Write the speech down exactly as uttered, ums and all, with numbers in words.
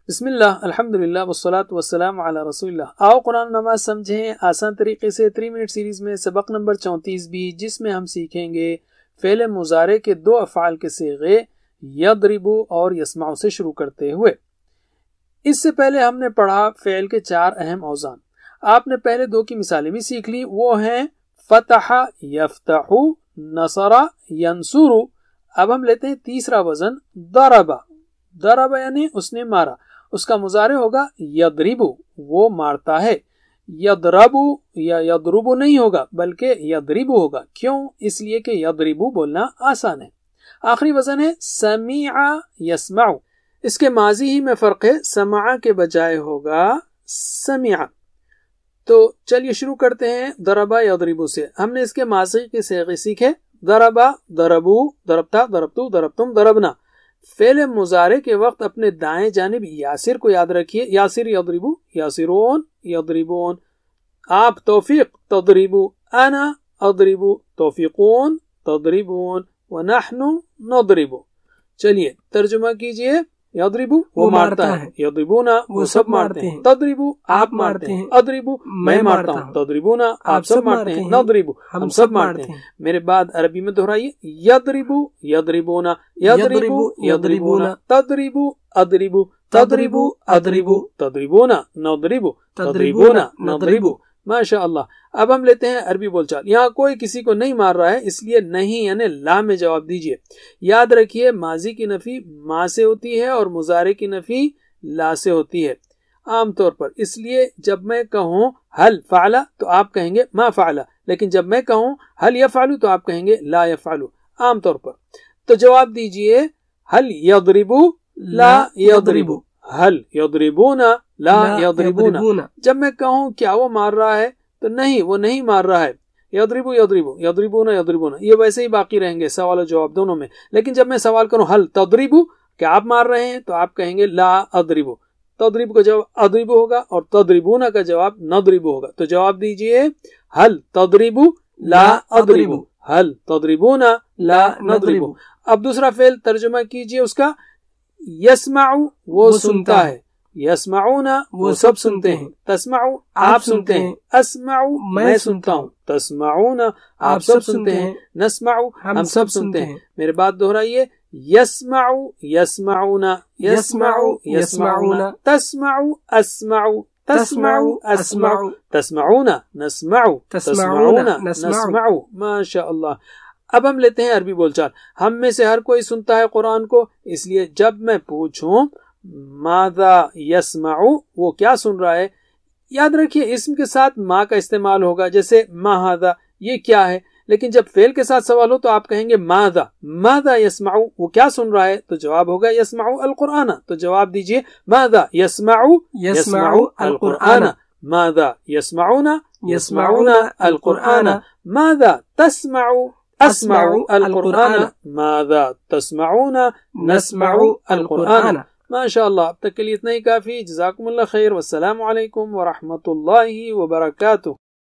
بسم اللہ الحمدللہ والصلاة والسلام علی رسول اللہ۔ آؤ قرآن نماز سمجھیں آسان طریقے سے۔ تھری منٹ سیریز میں سبق نمبر چونتیس بھی، جس میں ہم سیکھیں گے فعل مضارع کے دو افعال کے صیغے یضربو اور یسمعو سے شروع کرتے ہوئے۔ اس سے پہلے ہم نے پڑھا فعل کے چار اہم اوزان۔ آپ نے پہلے دو کی مثالیں بھی سیکھ لی، وہ ہیں فتح یفتح، نصر ینصر۔ اب ہم لیتے ہیں تیسرا وزن ضرب۔ ضرب یعنی اس نے مارا، اس کا مضارع ہوگا یضرب، وہ مارتا ہے۔ یضرب یا یضرب نہیں ہوگا بلکہ یضرب ہوگا۔ کیوں؟ اس لیے کہ یضرب بولنا آسان ہے۔ آخری وزن ہے سمع یسمع۔ اس کے ماضی ہی میں فرق ہے، سمع کے بجائے ہوگا سمع۔ تو چلیے شروع کرتے ہیں ضرب یضرب سے۔ ہم نے اس کے ماضی کے صیغے سیکھے، ضرب، ضربو، ضربتا، ضربتو، ضربتم، ضربنا۔ فعل مضارع کے وقت اپنے دائیں جانب یاسر کو یاد رکھیے، یاسر یضربو، یاسرون یضربون۔ آپ توفیق تضربو، انا اضربو، توفیقون تضربون، ونحن نضربو۔ چلیے ترجمہ کیجئے۔ یضربو وہ مارتا ہے، یضربونا وہ سب مارتے ہیں، تضربو آپ مارتے ہیں، اضربو میں مارتا ہوں، تضربونا آپ سب مارتے ہیں، نضربو ہم سب مارتے ہیں۔ میرے بعد عربی میں دہرائیے، یضربو یضربونا، یضربو یضربونا، تضربو اضربو، تضربو اضربو، تضربونا نضربو، تضربونا نضربو۔ ماشاء اللہ۔ اب ہم لیتے ہیں عربی بول چال۔ یہاں کوئی کسی کو نہیں مار رہا ہے، اس لیے نہیں یعنی لا میں جواب دیجئے۔ یاد رکھیے ماضی کی نفی ما سے ہوتی ہے اور مضارع کی نفی لا سے ہوتی ہے عام طور پر۔ اس لیے جب میں کہوں حل فعل تو آپ کہیں گے ما فعل، لیکن جب میں کہوں حل یفعل تو آپ کہیں گے لا یفعل عام طور پر۔ تو جواب دیجئے حل یضربو لا یضربو، حل یضربونا لا یضربون۔ جب میں کہوں کیا وہ مار رہا ہے تو نہیں وہ نہیں مار رہا ہے، یضربو یضربو، یضربون یضربون، یہ ویسے ہی باقی رہیں گے سوال و جواب دونوں میں۔ لیکن جب میں سوال کروں حل تضربو، کیا آپ مار رہے ہیں، تو آپ کہیں گے لا اضربو۔ تضرب کا جواب اضربو ہوگا اور تضربون کا جواب نضربو ہوگا۔ تو جواب دیجئے حل تضربو لا اضربو، حل تضربون لا نضربو۔ اب دوسرا فعل ترجمہ کیجئے اس کا۔ یسمع وہ سنتا ہے، یسمعون وہ سب سنتے ہیں، تسمع آپ سنتے ہیں، اسمع میں سنتا ہوں، تسمعون آپ سب سنتے ہیں، نسمع ہم سب سنتے ہیں۔ میرے بات دہرائیے، یسمع یسمعون، یسمع یسمعون، تسمع اسمع، تسمع اسمع، تسمعون نسمع، تسمعون نسمع۔ ماشاء اللہ۔ اب ہم لیتے ہیں عربی بول چال۔ ہم میں سے ہر کوئی سنتا ہے قرآن کو، اس لیے جب میں پوچھوں ماذا یسمع وہ کیا سن رہا ہے، یاد رکھیے اسم کے ساتھ ما کا استعمال ہوگا، جیسے ما ھذا یہ کیا ہے، لیکن جب فعل کے ساتھ سوال ہو تو آپ کہیں گے ماذا، ماذا یسمع وہ کیا سن رہا ہے، تو جواب ہوگا یسمع القرآن۔ تو جواب دیجئے ماذا یسمع یسمع القرآن، ماذا یسمعون یسمعون القرآن، ماذا تسمع اسمع القرآن، ماذا تسمعون نسمع القرآن۔ ماشاء اللہ۔ اب تک کے لیے اتنا ہی کافی۔ جزاکم اللہ خیر، والسلام علیکم ورحمۃ اللہ وبرکاتہ۔